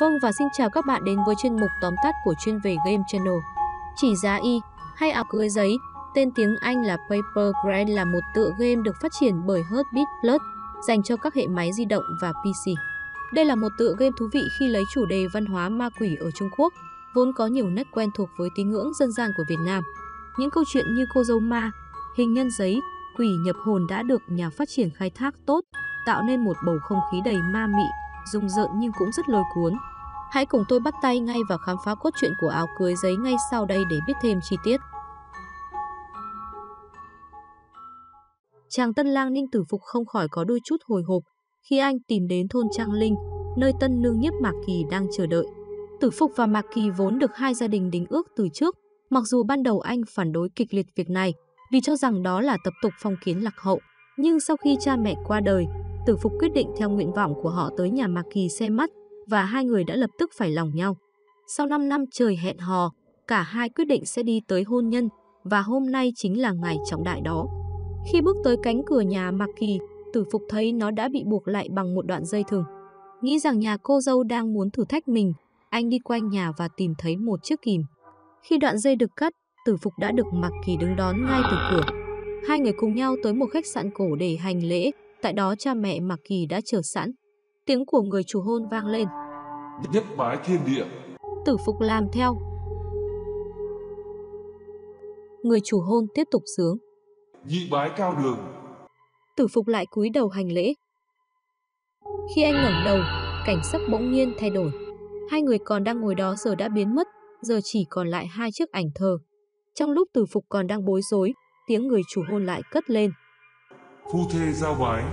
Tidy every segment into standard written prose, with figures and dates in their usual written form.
Vâng và xin chào các bạn đến với chuyên mục tóm tắt của chuyên về Game Channel. Chỉ giá y hay áo cưới giấy, tên tiếng Anh là Paper Crane là một tựa game được phát triển bởi Heartbeat Plus dành cho các hệ máy di động và PC. Đây là một tựa game thú vị khi lấy chủ đề văn hóa ma quỷ ở Trung Quốc, vốn có nhiều nét quen thuộc với tín ngưỡng dân gian của Việt Nam. Những câu chuyện như cô dâu ma, hình nhân giấy, quỷ nhập hồn đã được nhà phát triển khai thác tốt, tạo nên một bầu không khí đầy ma mị, rùng rợn nhưng cũng rất lôi cuốn. Hãy cùng tôi bắt tay ngay vào khám phá cốt truyện của áo cưới giấy ngay sau đây để biết thêm chi tiết. Chàng tân lang Ninh Tử Phục không khỏi có đôi chút hồi hộp khi anh tìm đến thôn Trang Linh, nơi tân nương nhiếp Mạc Kỳ đang chờ đợi. Tử Phục và Mạc Kỳ vốn được hai gia đình đính ước từ trước, mặc dù ban đầu anh phản đối kịch liệt việc này vì cho rằng đó là tập tục phong kiến lạc hậu. Nhưng sau khi cha mẹ qua đời, Tử Phục quyết định theo nguyện vọng của họ tới nhà Mạc Kỳ xem mắt và hai người đã lập tức phải lòng nhau. Sau 5 năm trời hẹn hò, cả hai quyết định sẽ đi tới hôn nhân và hôm nay chính là ngày trọng đại đó. Khi bước tới cánh cửa nhà Mạc Kỳ, Tử Phục thấy nó đã bị buộc lại bằng một đoạn dây thừng. Nghĩ rằng nhà cô dâu đang muốn thử thách mình, anh đi quanh nhà và tìm thấy một chiếc kìm. Khi đoạn dây được cắt, Tử Phục đã được Mạc Kỳ đứng đón ngay từ cửa. Hai người cùng nhau tới một khách sạn cổ để hành lễ, tại đó cha mẹ Mạc Kỳ đã chờ sẵn. Tiếng của người chủ hôn vang lên. Nhất bái thiên địa. Tử Phục làm theo. Người chủ hôn tiếp tục sướng. Nhị bái cao đường. Tử Phục lại cúi đầu hành lễ. Khi anh ngẩng đầu, cảnh sắc bỗng nhiên thay đổi. Hai người còn đang ngồi đó giờ đã biến mất, giờ chỉ còn lại hai chiếc ảnh thờ. Trong lúc Tử Phục còn đang bối rối, tiếng người chủ hôn lại cất lên. Phu thê giao bái.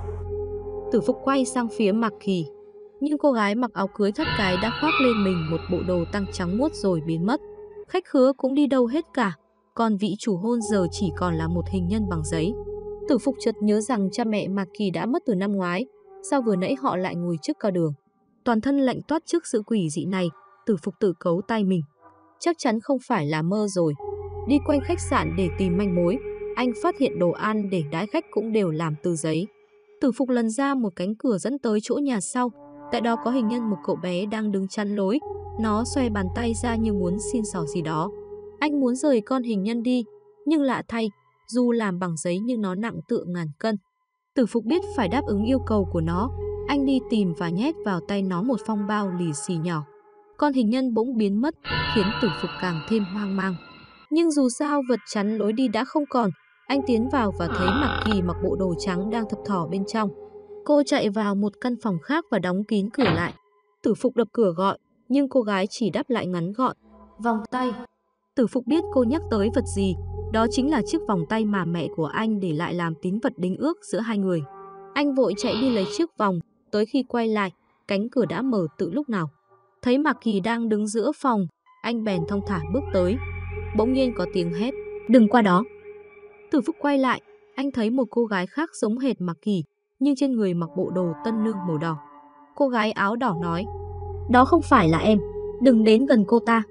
Tử Phục quay sang phía Mạc Kỳ, nhưng cô gái mặc áo cưới thất cái đã khoác lên mình một bộ đồ tăng trắng muốt rồi biến mất. Khách khứa cũng đi đâu hết cả, còn vị chủ hôn giờ chỉ còn là một hình nhân bằng giấy. Tử Phục chợt nhớ rằng cha mẹ Mạc Kỳ đã mất từ năm ngoái, sao vừa nãy họ lại ngồi trước cao đường. Toàn thân lạnh toát trước sự quỷ dị này, Tử Phục tự cấu tay mình. Chắc chắn không phải là mơ rồi. Đi quanh khách sạn để tìm manh mối, anh phát hiện đồ ăn để đãi khách cũng đều làm từ giấy. Tử Phục lần ra một cánh cửa dẫn tới chỗ nhà sau, tại đó có hình nhân một cậu bé đang đứng chắn lối. Nó xoay bàn tay ra như muốn xin xỏ gì đó. Anh muốn rời con hình nhân đi, nhưng lạ thay, dù làm bằng giấy nhưng nó nặng tựa ngàn cân. Tử Phục biết phải đáp ứng yêu cầu của nó, anh đi tìm và nhét vào tay nó một phong bao lì xì nhỏ. Con hình nhân bỗng biến mất, khiến Tử Phục càng thêm hoang mang. Nhưng dù sao vật chắn lối đi đã không còn, anh tiến vào và thấy Mạc Kỳ mặc bộ đồ trắng đang thập thò bên trong. Cô chạy vào một căn phòng khác và đóng kín cửa lại. Tử Phục đập cửa gọi, nhưng cô gái chỉ đáp lại ngắn gọn. Vòng tay. Tử Phục biết cô nhắc tới vật gì, đó chính là chiếc vòng tay mà mẹ của anh để lại làm tín vật đính ước giữa hai người. Anh vội chạy đi lấy chiếc vòng, tới khi quay lại, cánh cửa đã mở từ lúc nào. Thấy Mạc Kỳ đang đứng giữa phòng, anh bèn thong thả bước tới. Bỗng nhiên có tiếng hét, đừng qua đó. Tử Phục quay lại, anh thấy một cô gái khác giống hệt Mạc Kỳ, nhưng trên người mặc bộ đồ tân nương màu đỏ. Cô gái áo đỏ nói, đó không phải là em, đừng đến gần cô ta.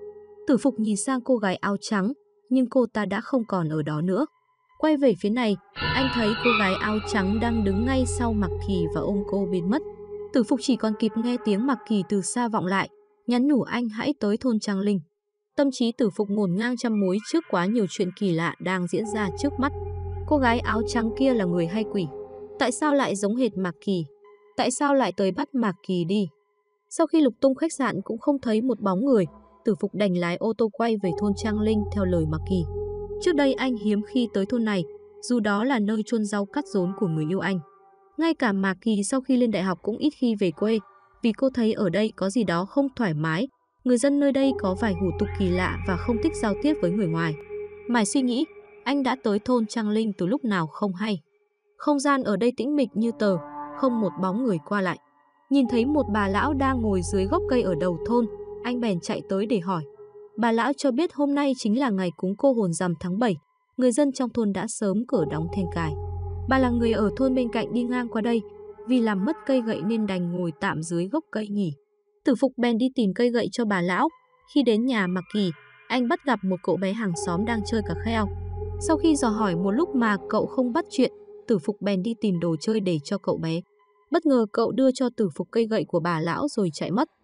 Tử Phục nhìn sang cô gái áo trắng, nhưng cô ta đã không còn ở đó nữa. Quay về phía này, anh thấy cô gái áo trắng đang đứng ngay sau Mạc Kỳ và ôm cô biến mất. Tử Phục chỉ còn kịp nghe tiếng Mạc Kỳ từ xa vọng lại, nhắn nhủ anh hãy tới thôn Trang Linh. Tâm trí Tử Phục ngổn ngang trăm mối trước quá nhiều chuyện kỳ lạ đang diễn ra trước mắt. Cô gái áo trắng kia là người hay quỷ? Tại sao lại giống hệt Mạc Kỳ? Tại sao lại tới bắt Mạc Kỳ đi? Sau khi lục tung khách sạn cũng không thấy một bóng người, Tử Phục đành lái ô tô quay về thôn Trang Linh theo lời Mạc Kỳ. Trước đây anh hiếm khi tới thôn này, dù đó là nơi chôn rau cắt rốn của người yêu anh. Ngay cả Mạc Kỳ sau khi lên đại học cũng ít khi về quê, vì cô thấy ở đây có gì đó không thoải mái. Người dân nơi đây có vài hủ tục kỳ lạ và không thích giao tiếp với người ngoài. Mải suy nghĩ, anh đã tới thôn Trang Linh từ lúc nào không hay. Không gian ở đây tĩnh mịch như tờ, không một bóng người qua lại. Nhìn thấy một bà lão đang ngồi dưới gốc cây ở đầu thôn, anh bèn chạy tới để hỏi. Bà lão cho biết hôm nay chính là ngày cúng cô hồn rằm tháng 7, người dân trong thôn đã sớm cửa đóng then cài. Bà là người ở thôn bên cạnh đi ngang qua đây, vì làm mất cây gậy nên đành ngồi tạm dưới gốc cây nghỉ. Tử Phục bèn đi tìm cây gậy cho bà lão. Khi đến nhà Mạc Kỳ, anh bắt gặp một cậu bé hàng xóm đang chơi cà kheo. Sau khi dò hỏi một lúc mà cậu không bắt chuyện, Tử Phục bèn đi tìm đồ chơi để cho cậu bé. Bất ngờ cậu đưa cho Tử Phục cây gậy của bà lão rồi chạy mất.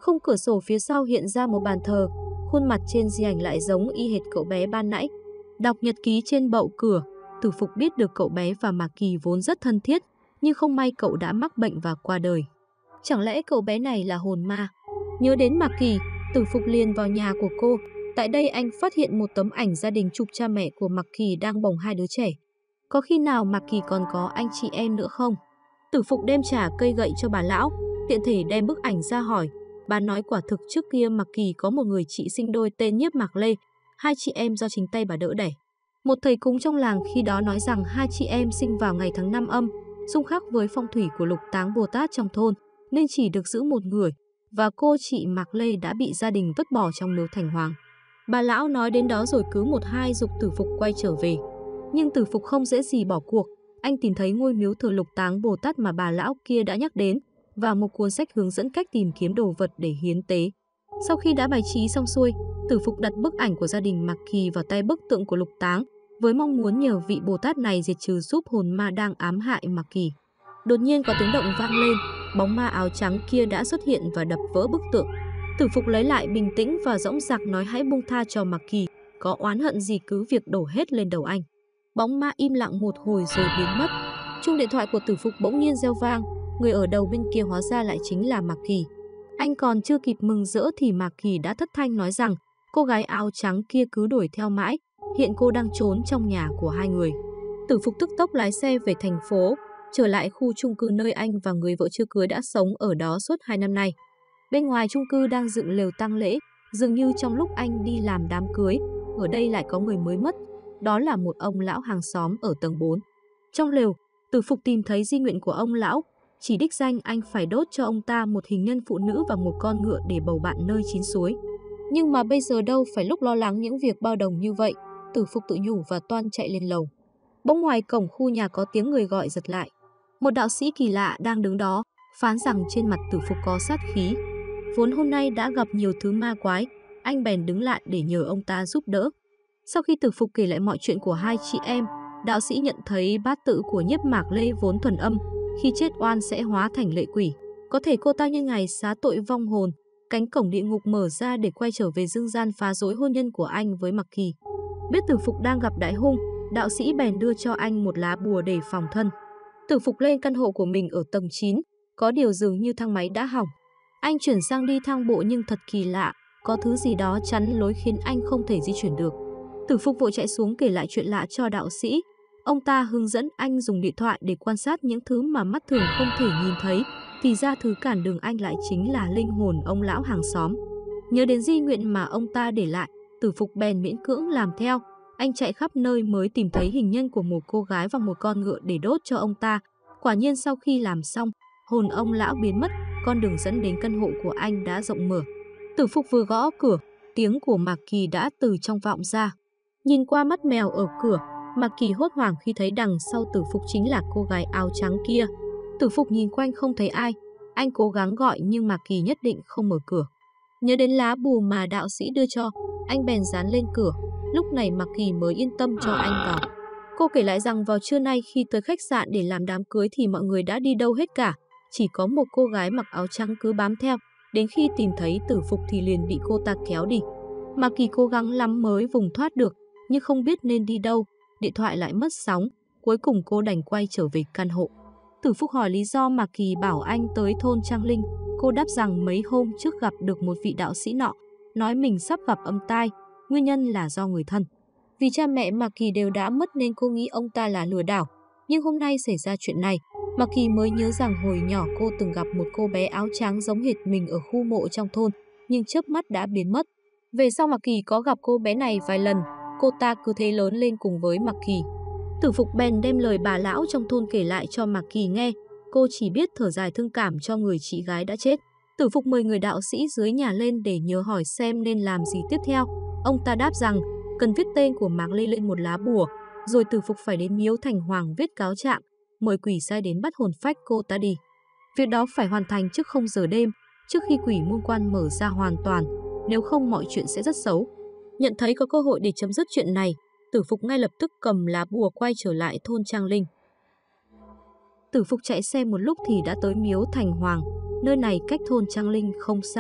Khung cửa sổ phía sau hiện ra một bàn thờ, khuôn mặt trên di ảnh lại giống y hệt cậu bé ban nãy. Đọc nhật ký trên bậu cửa, Tử Phục biết được cậu bé và Mạc Kỳ vốn rất thân thiết, nhưng không may cậu đã mắc bệnh và qua đời. Chẳng lẽ cậu bé này là hồn ma? Nhớ đến Mạc Kỳ, Tử Phục liền vào nhà của cô. Tại đây anh phát hiện một tấm ảnh gia đình chụp cha mẹ của Mạc Kỳ đang bồng hai đứa trẻ. Có khi nào Mạc Kỳ còn có anh chị em nữa không? Tử Phục đem trả cây gậy cho bà lão, tiện thể đem bức ảnh ra hỏi. Bà nói quả thực trước kia Mạc Kỳ có một người chị sinh đôi tên Nhiếp Mạc Lê, hai chị em do chính tay bà đỡ đẻ. Một thầy cúng trong làng khi đó nói rằng hai chị em sinh vào ngày tháng 5 âm, xung khắc với phong thủy của Lục Táng Bồ Tát trong thôn, nên chỉ được giữ một người, và cô chị Mạc Lê đã bị gia đình vứt bỏ trong miếu Thành Hoàng. Bà lão nói đến đó rồi cứ một hai giục Tử Phục quay trở về. Nhưng Tử Phục không dễ gì bỏ cuộc, anh tìm thấy ngôi miếu thờ Lục Táng Bồ Tát mà bà lão kia đã nhắc đến, và một cuốn sách hướng dẫn cách tìm kiếm đồ vật để hiến tế. Sau khi đã bày trí xong xuôi, Tử Phục đặt bức ảnh của gia đình Mạc Kỳ vào tay bức tượng của Lục Táng, với mong muốn nhờ vị Bồ Tát này diệt trừ giúp hồn ma đang ám hại Mạc Kỳ. Đột nhiên có tiếng động vang lên, bóng ma áo trắng kia đã xuất hiện và đập vỡ bức tượng. Tử Phục lấy lại bình tĩnh và dõng dạc nói hãy buông tha cho Mạc Kỳ, có oán hận gì cứ việc đổ hết lên đầu anh. Bóng ma im lặng một hồi rồi biến mất. Chuông điện thoại của Tử Phục bỗng nhiên reo vang, người ở đầu bên kia hóa ra lại chính là Mạc Kỳ. Anh còn chưa kịp mừng rỡ thì Mạc Kỳ đã thất thanh nói rằng cô gái áo trắng kia cứ đuổi theo mãi, hiện cô đang trốn trong nhà của hai người. Tử Phục tức tốc lái xe về thành phố, trở lại khu chung cư nơi anh và người vợ chưa cưới đã sống ở đó suốt 2 năm nay. Bên ngoài chung cư đang dựng lều tang lễ, dường như trong lúc anh đi làm đám cưới, ở đây lại có người mới mất, đó là một ông lão hàng xóm ở tầng 4. Trong lều, Tử Phục tìm thấy di nguyện của ông lão, chỉ đích danh anh phải đốt cho ông ta một hình nhân phụ nữ và một con ngựa để bầu bạn nơi chín suối. Nhưng mà bây giờ đâu phải lúc lo lắng những việc bao đồng như vậy, Tử Phục tự nhủ và toan chạy lên lầu. Bỗng ngoài cổng khu nhà có tiếng người gọi giật lại. Một đạo sĩ kỳ lạ đang đứng đó, phán rằng trên mặt Tử Phục có sát khí. Vốn hôm nay đã gặp nhiều thứ ma quái, anh bèn đứng lại để nhờ ông ta giúp đỡ. Sau khi Tử Phục kể lại mọi chuyện của hai chị em, đạo sĩ nhận thấy bát tự của Nhiếp Mạc Lê vốn thuần âm, khi chết oan sẽ hóa thành lệ quỷ. Có thể cô ta như ngày xá tội vong hồn, cánh cổng địa ngục mở ra để quay trở về dương gian phá rối hôn nhân của anh với Mạc Kỳ. Biết Tử Phục đang gặp đại hung, đạo sĩ bèn đưa cho anh một lá bùa để phòng thân. Tử Phục lên căn hộ của mình ở tầng 9, có điều dường như thang máy đã hỏng. Anh chuyển sang đi thang bộ nhưng thật kỳ lạ, có thứ gì đó chắn lối khiến anh không thể di chuyển được. Tử Phục vội chạy xuống kể lại chuyện lạ cho đạo sĩ. Ông ta hướng dẫn anh dùng điện thoại để quan sát những thứ mà mắt thường không thể nhìn thấy, thì ra thứ cản đường anh lại chính là linh hồn ông lão hàng xóm. Nhớ đến di nguyện mà ông ta để lại, Tử Phục bèn miễn cưỡng làm theo. Anh chạy khắp nơi mới tìm thấy hình nhân của một cô gái và một con ngựa để đốt cho ông ta. Quả nhiên sau khi làm xong, hồn ông lão biến mất, con đường dẫn đến căn hộ của anh đã rộng mở. Tử Phục vừa gõ cửa, tiếng của Mạc Kỳ đã từ trong vọng ra. Nhìn qua mắt mèo ở cửa, Mạc Kỳ hốt hoảng khi thấy đằng sau Tử Phục chính là cô gái áo trắng kia. Tử Phục nhìn quanh không thấy ai, anh cố gắng gọi nhưng Mạc Kỳ nhất định không mở cửa. Nhớ đến lá bùa mà đạo sĩ đưa cho, anh bèn dán lên cửa. Lúc này Mạc Kỳ mới yên tâm cho anh vào. Cô kể lại rằng vào trưa nay khi tới khách sạn để làm đám cưới thì mọi người đã đi đâu hết cả. Chỉ có một cô gái mặc áo trắng cứ bám theo. Đến khi tìm thấy Tử Phục thì liền bị cô ta kéo đi. Mạc Kỳ cố gắng lắm mới vùng thoát được, nhưng không biết nên đi đâu. Điện thoại lại mất sóng. Cuối cùng cô đành quay trở về căn hộ. Tử Phục hỏi lý do Mạc Kỳ bảo anh tới thôn Trang Linh. Cô đáp rằng mấy hôm trước gặp được một vị đạo sĩ nọ, nói mình sắp gặp âm tai. Nguyên nhân là do người thân. Vì cha mẹ Mạc Kỳ đều đã mất nên cô nghĩ ông ta là lừa đảo. Nhưng hôm nay xảy ra chuyện này, Mạc Kỳ mới nhớ rằng hồi nhỏ cô từng gặp một cô bé áo trắng giống hệt mình ở khu mộ trong thôn, nhưng chớp mắt đã biến mất. Về sau Mạc Kỳ có gặp cô bé này vài lần, cô ta cứ thế lớn lên cùng với Mạc Kỳ. Tử Phục bèn đem lời bà lão trong thôn kể lại cho Mạc Kỳ nghe. Cô chỉ biết thở dài thương cảm cho người chị gái đã chết. Tử Phục mời người đạo sĩ dưới nhà lên để nhờ hỏi xem nên làm gì tiếp theo. Ông ta đáp rằng cần viết tên của Mạc Lê lên một lá bùa, rồi Tử Phục phải đến miếu Thành Hoàng viết cáo trạng, mời quỷ sai đến bắt hồn phách cô ta đi. Việc đó phải hoàn thành trước 0 giờ đêm, trước khi quỷ môn quan mở ra hoàn toàn, nếu không mọi chuyện sẽ rất xấu. Nhận thấy có cơ hội để chấm dứt chuyện này, Tử Phục ngay lập tức cầm lá bùa quay trở lại thôn Trang Linh. Tử Phục chạy xe một lúc thì đã tới miếu Thành Hoàng, nơi này cách thôn Trang Linh không xa.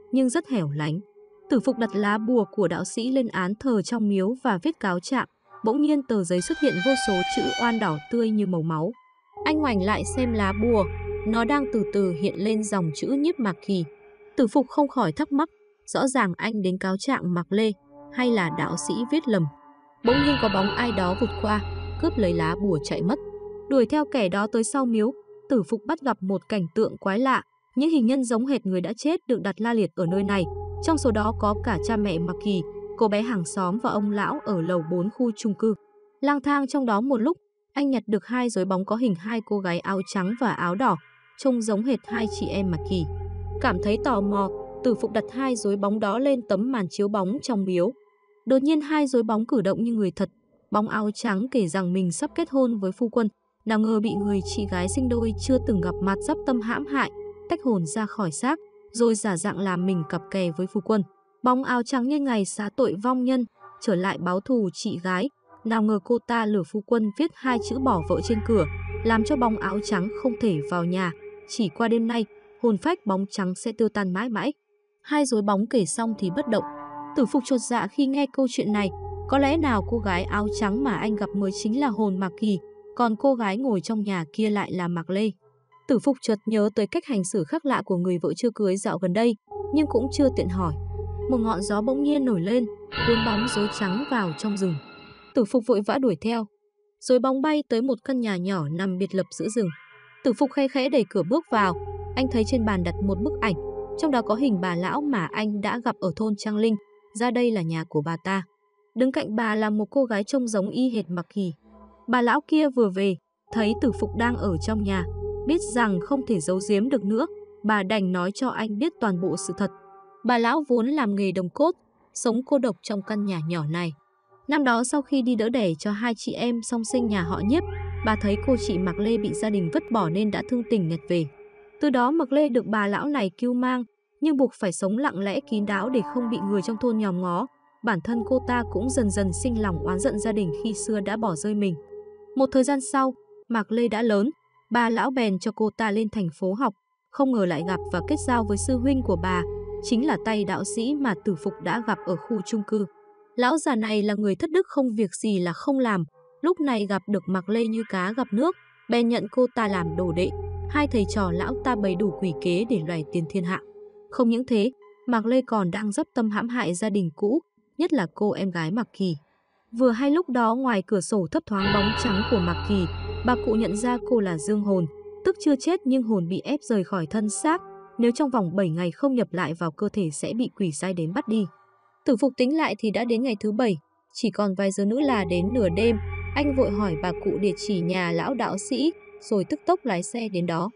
nhưng rất hẻo lánh. Tử Phục đặt lá bùa của đạo sĩ lên án thờ trong miếu và viết cáo trạng. Bỗng nhiên tờ giấy xuất hiện vô số chữ oan đỏ tươi như màu máu. Anh ngoảnh lại xem lá bùa, nó đang từ từ hiện lên dòng chữ Nhiếp Mạc Kỳ. Tử Phục không khỏi thắc mắc, rõ ràng anh đến cáo trạng Mạc Lê, hay là đạo sĩ viết lầm. Bỗng nhiên có bóng ai đó vụt qua, cướp lấy lá bùa chạy mất. Đuổi theo kẻ đó tới sau miếu, Tử Phục bắt gặp một cảnh tượng quái lạ. Những hình nhân giống hệt người đã chết được đặt la liệt ở nơi này. Trong số đó có cả cha mẹ Mạc Kỳ, cô bé hàng xóm và ông lão ở lầu 4 khu chung cư. Lang thang trong đó một lúc, anh nhặt được 2 dối bóng có hình 2 cô gái áo trắng và áo đỏ, trông giống hệt 2 chị em Mạc Kỳ. Cảm thấy tò mò, Tử Phục đặt 2 dối bóng đó lên tấm màn chiếu bóng trong miếu. Đột nhiên 2 dối bóng cử động như người thật. Bóng áo trắng kể rằng mình sắp kết hôn với phu quân, nào ngờ bị người chị gái sinh đôi chưa từng gặp mặt dấp tâm hãm hại, tách hồn ra khỏi xác, rồi giả dạng làm mình cặp kè với phu quân. Bóng áo trắng như ngày xá tội vong nhân, trở lại báo thù chị gái, nào ngờ cô ta lừa phu quân viết 2 chữ bỏ vợ trên cửa, làm cho bóng áo trắng không thể vào nhà. Chỉ qua đêm nay, hồn phách bóng trắng sẽ tiêu tan mãi mãi. 2 dối bóng kể xong thì bất động. Tử Phục chột dạ khi nghe câu chuyện này. Có lẽ nào cô gái áo trắng mà anh gặp mới chính là hồn Mạc Kỳ, còn cô gái ngồi trong nhà kia lại là Mạc Lê. Tử Phục chợt nhớ tới cách hành xử khác lạ của người vợ chưa cưới dạo gần đây, nhưng cũng chưa tiện hỏi. Một ngọn gió bỗng nhiên nổi lên, cuốn bóng rối trắng vào trong rừng. Tử Phục vội vã đuổi theo. Rối bóng bay tới một căn nhà nhỏ nằm biệt lập giữa rừng. Tử Phục khe khẽ đẩy cửa bước vào. Anh thấy trên bàn đặt một bức ảnh, trong đó có hình bà lão mà anh đã gặp ở thôn Trang Linh. Ra đây là nhà của bà ta. Đứng cạnh bà là một cô gái trông giống y hệt Mạc Kỳ. Bà lão kia vừa về, thấy Tử Phục đang ở trong nhà, biết rằng không thể giấu giếm được nữa, bà đành nói cho anh biết toàn bộ sự thật. Bà lão vốn làm nghề đồng cốt, sống cô độc trong căn nhà nhỏ này. Năm đó sau khi đi đỡ đẻ cho 2 chị em song sinh nhà họ Nhiếp, bà thấy cô chị Mạc Lê bị gia đình vứt bỏ nên đã thương tình nhặt về. Từ đó Mạc Lê được bà lão này cưu mang, nhưng buộc phải sống lặng lẽ kín đáo để không bị người trong thôn nhòm ngó. Bản thân cô ta cũng dần dần sinh lòng oán giận gia đình khi xưa đã bỏ rơi mình. Một thời gian sau, Mạc Lê đã lớn, bà lão bèn cho cô ta lên thành phố học, không ngờ lại gặp và kết giao với sư huynh của bà, chính là tay đạo sĩ mà Tử Phục đã gặp ở khu chung cư. Lão già này là người thất đức không việc gì là không làm, lúc này gặp được Mạc Lê như cá gặp nước, bèn nhận cô ta làm đồ đệ. 2 thầy trò lão ta bày đủ quỷ kế để loài tiền thiên hạ. Không những thế, Mạc Lê còn đang dấp tâm hãm hại gia đình cũ, nhất là cô em gái Mạc Kỳ. Vừa hay lúc đó ngoài cửa sổ thấp thoáng bóng trắng của Mạc Kỳ, bà cụ nhận ra cô là dương hồn, tức chưa chết nhưng hồn bị ép rời khỏi thân xác, nếu trong vòng 7 ngày không nhập lại vào cơ thể sẽ bị quỷ sai đến bắt đi. Tử Phục tính lại thì đã đến ngày thứ 7, chỉ còn vài giờ nữa là đến nửa đêm. Anh vội hỏi bà cụ địa chỉ nhà lão đạo sĩ, rồi tức tốc lái xe đến đó.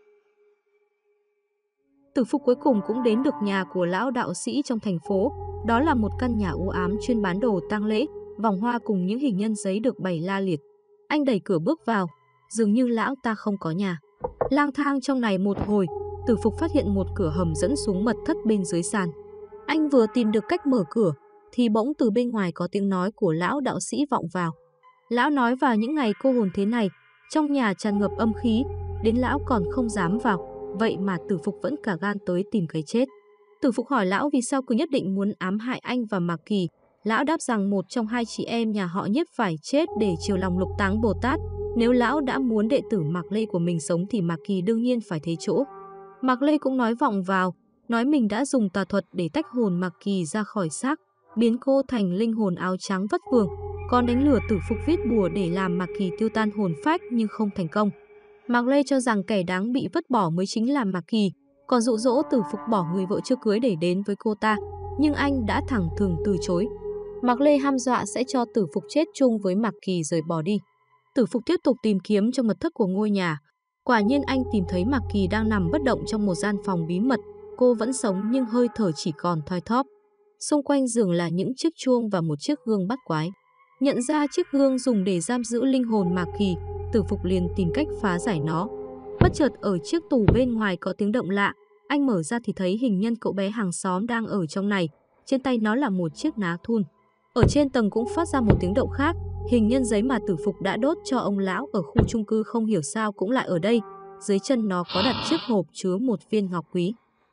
Tử Phục cuối cùng cũng đến được nhà của lão đạo sĩ trong thành phố. Đó là một căn nhà u ám chuyên bán đồ tang lễ, vòng hoa cùng những hình nhân giấy được bày la liệt. Anh đẩy cửa bước vào, dường như lão ta không có nhà. Lang thang trong này một hồi, Tử Phục phát hiện một cửa hầm dẫn xuống mật thất bên dưới sàn. Anh vừa tìm được cách mở cửa, thì bỗng từ bên ngoài có tiếng nói của lão đạo sĩ vọng vào. Lão nói vào những ngày cô hồn thế này, trong nhà tràn ngập âm khí, đến lão còn không dám vào, vậy mà Tử Phục vẫn cả gan tới tìm cái chết. Tử Phục hỏi lão vì sao cứ nhất định muốn ám hại anh và Mạc Kỳ. Lão đáp rằng một trong 2 chị em nhà họ Nhiếp phải chết để chiều lòng Lục Táng Bồ Tát. Nếu lão đã muốn đệ tử Mạc Lê của mình sống thì Mạc Kỳ đương nhiên phải thế chỗ. Mạc Lê cũng nói vọng vào, nói mình đã dùng tà thuật để tách hồn Mạc Kỳ ra khỏi xác, biến cô thành linh hồn áo trắng vất vưởng, còn đánh lừa Tử Phục viết bùa để làm Mạc Kỳ tiêu tan hồn phách nhưng không thành công. Mạc Lê cho rằng kẻ đáng bị vứt bỏ mới chính là Mạc Kỳ, còn dụ dỗ Tử Phục bỏ người vợ chưa cưới để đến với cô ta, nhưng anh đã thẳng thừng từ chối. Mạc Lê hăm dọa sẽ cho Tử Phục chết chung với Mạc Kỳ rồi bỏ đi. Tử Phục tiếp tục tìm kiếm trong mật thất của ngôi nhà. Quả nhiên anh tìm thấy Mạc Kỳ đang nằm bất động trong một gian phòng bí mật. Cô vẫn sống nhưng hơi thở chỉ còn thoi thóp. Xung quanh giường là những chiếc chuông và một chiếc gương bắt quái. Nhận ra chiếc gương dùng để giam giữ linh hồn Mạc Kỳ, Tử Phục liền tìm cách phá giải nó. Bất chợt ở chiếc tủ bên ngoài có tiếng động lạ. Anh mở ra thì thấy hình nhân cậu bé hàng xóm đang ở trong này. Trên tay nó là một chiếc ná thun. Ở trên tầng cũng phát ra một tiếng động khác. Hình nhân giấy mà Tử Phục đã đốt cho ông lão ở khu chung cư không hiểu sao cũng lại ở đây. Dưới chân nó có đặt chiếc hộp chứa một viên ngọc quý.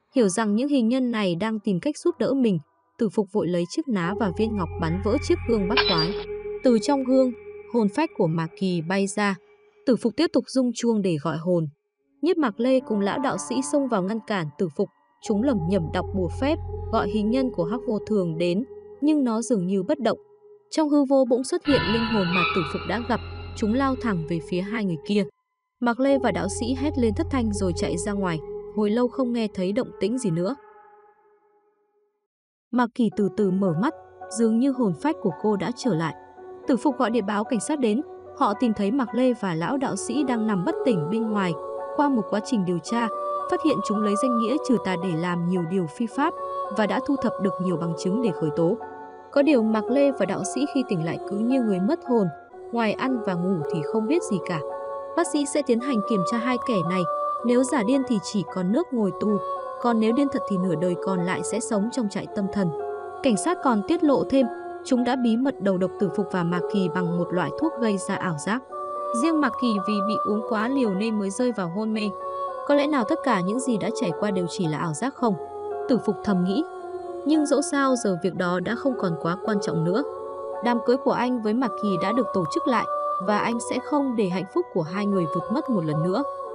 Hiểu rằng những hình nhân này đang tìm cách giúp đỡ mình, Tử Phục vội lấy chiếc ná và viên ngọc bắn vỡ chiếc gương bắt quái. Từ trong gương, hồn phách của Mạc Kỳ bay ra. Tử Phục tiếp tục rung chuông để gọi hồn. Nhiếp Mạc Lê cùng lão đạo sĩ xông vào ngăn cản Tử Phục. Chúng lẩm nhẩm đọc bùa phép, gọi hình nhân của Hắc Vô Thường đến, nhưng nó dường như bất động. Trong hư vô bỗng xuất hiện linh hồn mà Tử Phục đã gặp, chúng lao thẳng về phía hai người kia. Mạc Lê và đạo sĩ hét lên thất thanh rồi chạy ra ngoài, hồi lâu không nghe thấy động tĩnh gì nữa. Mạc Kỳ từ từ mở mắt, dường như hồn phách của cô đã trở lại. Tử Phục gọi điện báo cảnh sát đến, họ tìm thấy Mạc Lê và lão đạo sĩ đang nằm bất tỉnh bên ngoài. Qua một quá trình điều tra, phát hiện chúng lấy danh nghĩa trừ tà để làm nhiều điều phi pháp và đã thu thập được nhiều bằng chứng để khởi tố. Có điều Mạc Lê và đạo sĩ khi tỉnh lại cứ như người mất hồn, ngoài ăn và ngủ thì không biết gì cả. Bác sĩ sẽ tiến hành kiểm tra hai kẻ này, nếu giả điên thì chỉ còn nước ngồi tù, còn nếu điên thật thì nửa đời còn lại sẽ sống trong trại tâm thần. Cảnh sát còn tiết lộ thêm, chúng đã bí mật đầu độc Tử Phục và Mạc Kỳ bằng một loại thuốc gây ra ảo giác. Riêng Mạc Kỳ vì bị uống quá liều nên mới rơi vào hôn mê. Có lẽ nào tất cả những gì đã trải qua đều chỉ là ảo giác không? Tử Phục thầm nghĩ. Nhưng dẫu sao giờ việc đó đã không còn quá quan trọng nữa. Đám cưới của anh với Mạc Kỳ đã được tổ chức lại và anh sẽ không để hạnh phúc của hai người vụt mất một lần nữa.